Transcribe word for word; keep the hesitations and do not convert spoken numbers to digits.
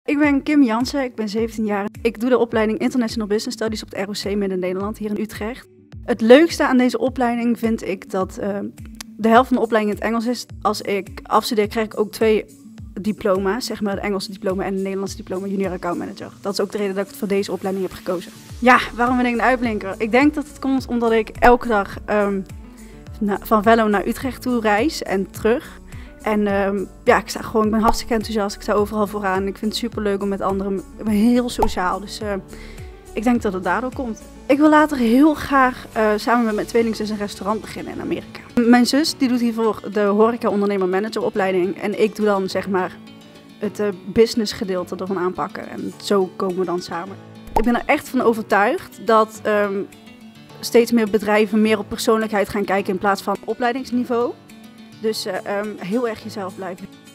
Ik ben Kim Jansen, ik ben zeventien jaar. Ik doe de opleiding International Business Studies op het R O C Midden-Nederland hier in Utrecht. Het leukste aan deze opleiding vind ik dat uh, de helft van de opleiding in het Engels is. Als ik afstudeer krijg ik ook twee diploma's, zeg maar het Engelse diploma en het Nederlandse diploma junior account manager. Dat is ook de reden dat ik voor deze opleiding heb gekozen. Ja, waarom ben ik een uitblinker? Ik denk dat het komt omdat ik elke dag um, na, van Venlo naar Utrecht toe reis en terug. En um, ja, ik sta gewoon, ik ben hartstikke enthousiast, ik sta overal vooraan. Ik vind het super leuk om met anderen, ik ben heel sociaal, dus uh, ik denk dat het daardoor komt. Ik wil later heel graag uh, samen met mijn tweelingzus een restaurant beginnen in Amerika. Mijn zus die doet hiervoor de horeca ondernemer manager opleiding en ik doe dan zeg maar het uh, business gedeelte ervan aanpakken en zo komen we dan samen. Ik ben er echt van overtuigd dat um, steeds meer bedrijven meer op persoonlijkheid gaan kijken in plaats van opleidingsniveau. Dus uh, um, heel erg jezelf blijven.